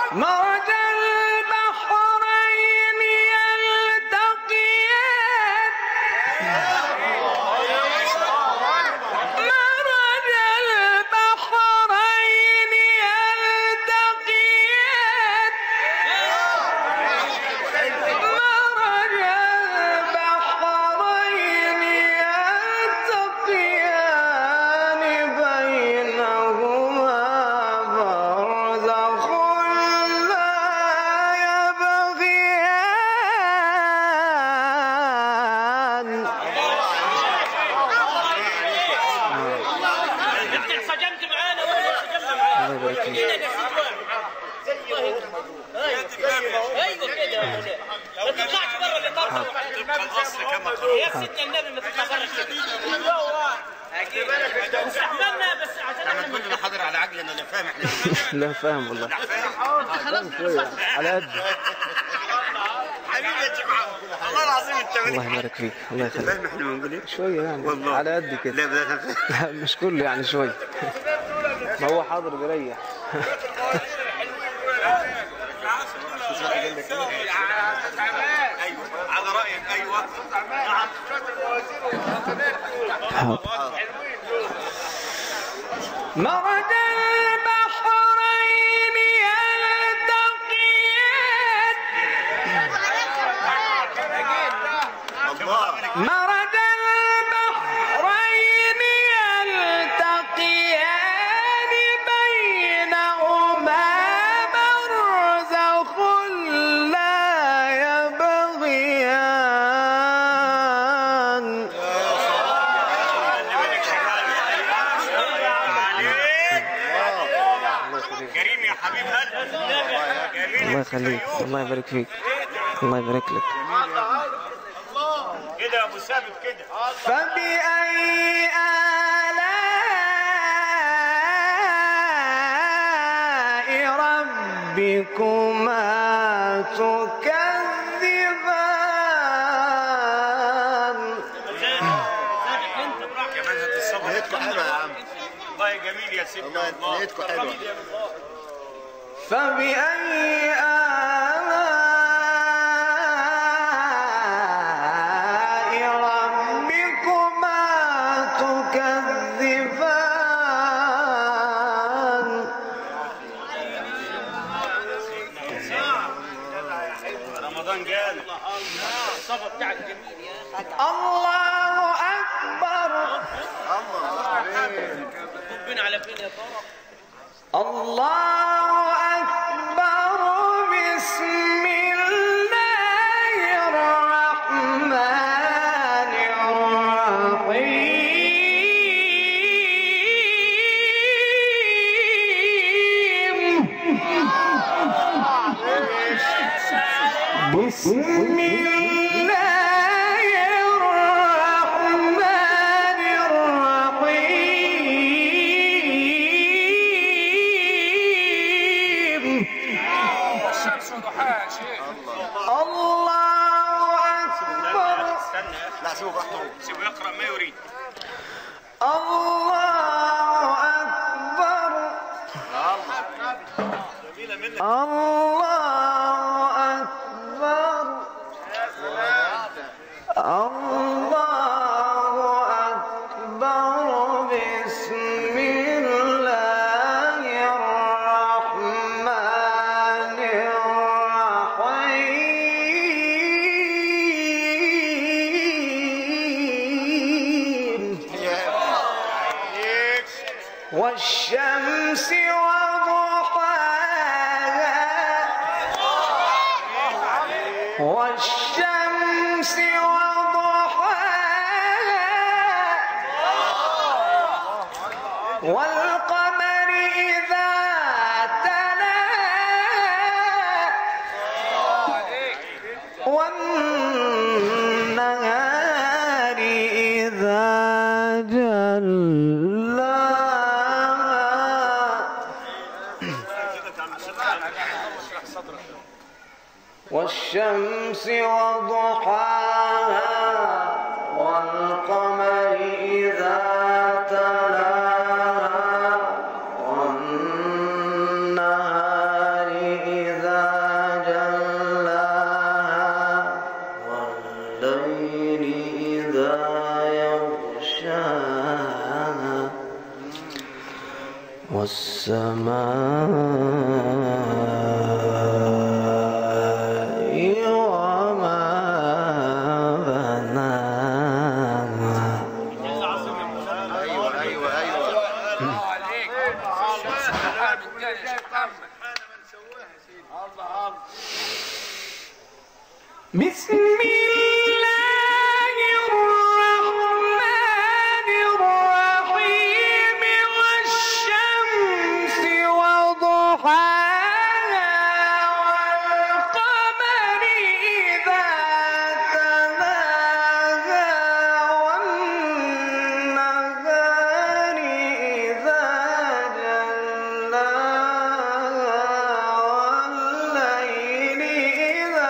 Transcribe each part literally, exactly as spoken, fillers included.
مرج البحرين يلتقيان مرج البحرين يلتقيان مرج البحرين يلتقيان بينهما برزخ لا يبغيان. انت انسجمت معانا ولا انسجمنا معانا؟ الله يبارك فيك. ايوه كده ما تطلعش بره اللي طرف يا سيدنا النبي ما تطلع بره كده استحملنا بس عشان احنا كلنا حاضر على عجل. انا فاهم احنا لا فاهم والله. خلاص على قد. حبيبي يا جماعه والله العظيم انت الله يبارك فيك. الله يخليك. فاهم احنا بنقول ايه؟ شوية يعني والله. على قد كده. لا ده لا مش كله يعني شوية. ما هو حاضر بيريح. ايوه على رايك. ايوه مرج البحرين يلتقيان مرج البحرين يلتقيان بينهما برزخ لا يبغيان. كريم يا حبيب قلبي. الله يخليك. الله يبارك فيك. الله يبارك لك. كده يا ابو ثابت كده. فبأي آلاء ربكما تكذبان. كمان هات الصبر. نيتكم حلوه يا عم. والله جميل يا سيدي. والله نيتكم حلوه. فبأي آلاء ربكما تكذبان. رمضان جانا. الصفا بتاعك جميل يا اخي. الله أكبر. ربنا على فين يا ترى؟ الله أكبر. بسم الله الرحمن الرحيم. بسم الله الرحمن الرحيم. الشمس وضحاها يا شيخ. الله أكبر. استنى يا اخي. لا سيبه براحته. سيبه يقرا ما يريد. الله أكبر. الله أكبر. الله أكبر. بسم الله الرحمن الرحيم. والشمس وضحاها والشمس وضحاها والقمر إذا تلاها والنهار إذا والشمس وضحاها والقمر إذا تلاها والنهار والسماء وما بناها. ايوه ايوه ايوه الله عليك. بسم الله الرحمن الرحيم والشمس وضحاها والقمر إذا تلاها والنهار إذا جلاها والليل إذا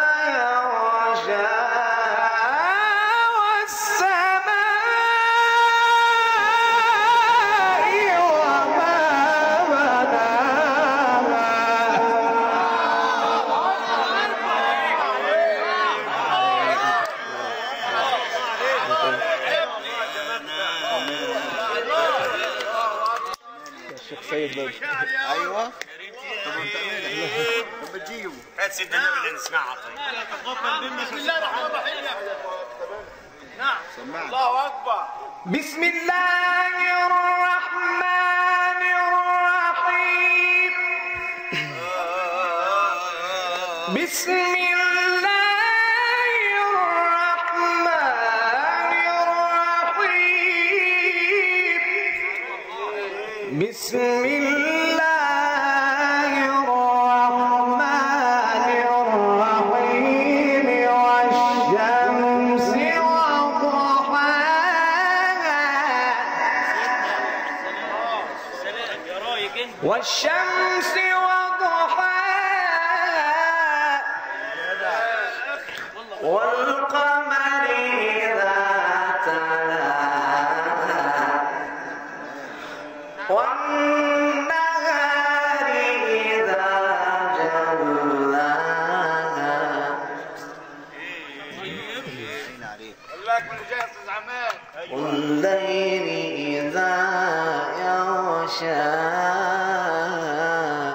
الشيخ سيد باشا. ايوه طب انت مالك؟ طب بتجيبه هات سيدنا النبي اللي نسمعها طيب. بسم الله الرحمن الرحيم. نعم سمعنا. الله اكبر. بسم الله الرحمن الرحيم. بسم الله الرحمن الرحيم. بسم الله الرحمن الرحيم والشمس وضحاها والشمس وضحاها والقمر إذا تلاها والنهار إذا جلاها والليل إذا يغشاها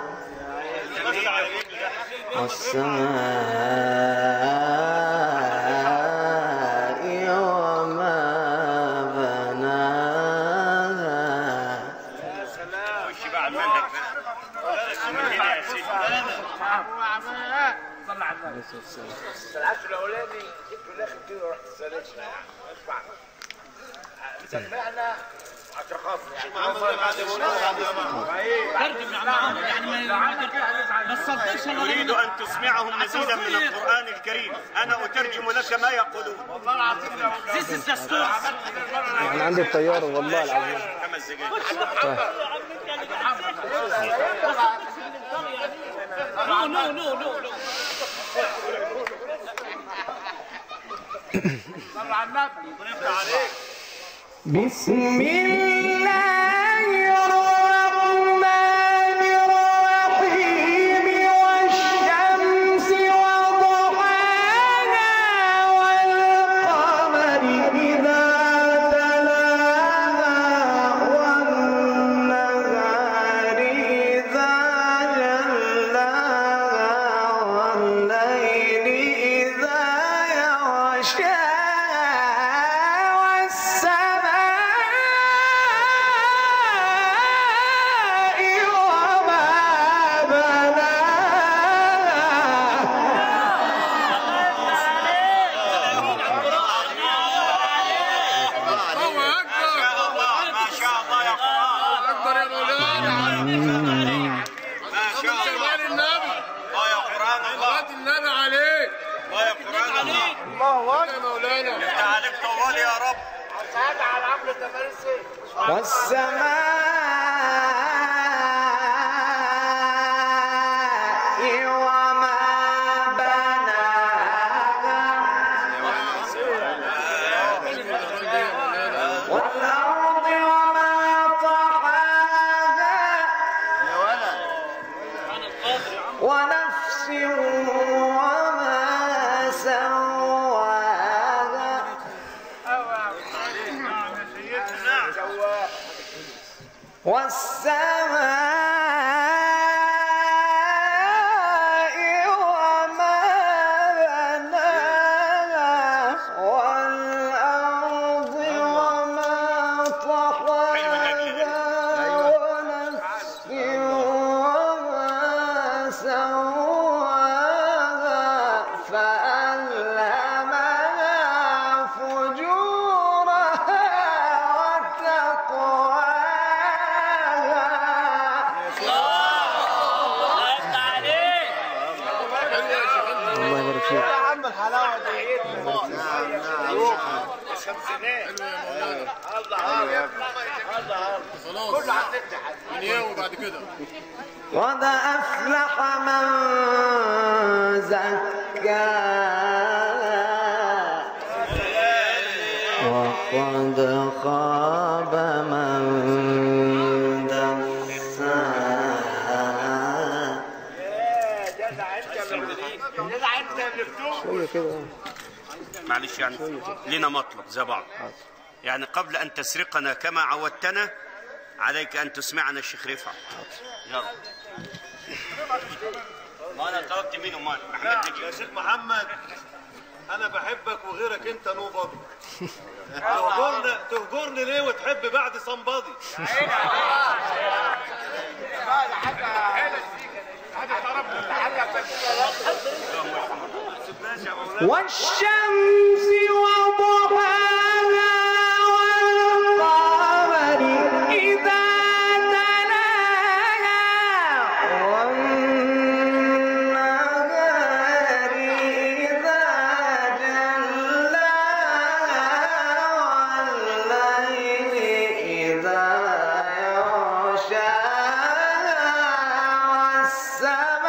والسماء وما بناها. خش بقى على المنهج بقى. من هنا يا سيدي. صلى على النبي. العشر الاولاني جبت في الاخر كده ورحت سالتنا يعني اسمع سمعنا عشان خاطر يعني ترجم معانا يعني ما تصدقش. أريد أن تسمعهم مزيدا من القرآن الكريم. أنا أترجم لك ما يقولون. والله العظيم لو This is the story. انا عندي الطياره والله العظيم. خمس دقايق. No, no, no, no, no. صلى على النبي ونفتح عليك. بسم الله الرحمن الرحيم والشمس وضحاها والقمر إذا تلاها والنهار إذا جلاها والليل إذا يغشاها والسماء وما بناها والأرض وما طحاها ونفس وما سواها والسماء يبارك فيك. يا عم الحلاوه دي. الله الله خلاص كله هتفتح من يوم بعد كده. قد أفلح من زكاها وقد خاب من دساها. شوية كده. معلش يعني لنا مطلب زي بعض. يعني قبل أن تسرقنا كما عودتنا عليك أن تسمعنا الشيخ رفعت. يلا. ما أنا طلبت منه مال محمد يا شيخ محمد أنا بحبك وغيرك أنت نوبض. تهجرني تهجرني ليه وتحب بعد صنباضي؟ والشمس وضحاها والقمر إذا تلاها والنهار إذا جلاها والليل إذا يغشاها والسماء